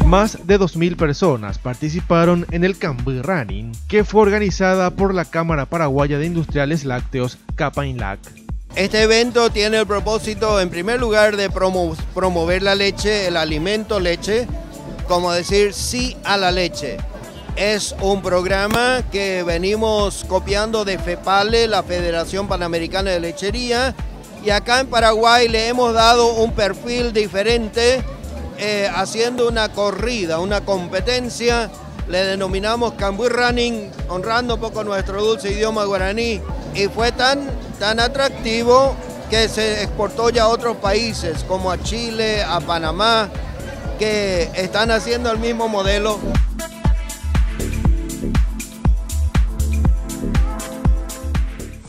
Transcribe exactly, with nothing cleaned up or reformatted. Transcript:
Más de dos mil personas participaron en el Cambuy Running, que fue organizada por la Cámara Paraguaya de Industriales Lácteos, CAPAINLAC. Este evento tiene el propósito, en primer lugar, de promo promover la leche, el alimento leche, como decir sí a la leche. Es un programa que venimos copiando de FEPALE, la Federación Panamericana de Lechería, y acá en Paraguay le hemos dado un perfil diferente, eh, haciendo una corrida, una competencia. Le denominamos Cambuy Running, honrando un poco nuestro dulce idioma guaraní, y fue tan, tan atractivo que se exportó ya a otros países, como a Chile, a Panamá, que están haciendo el mismo modelo.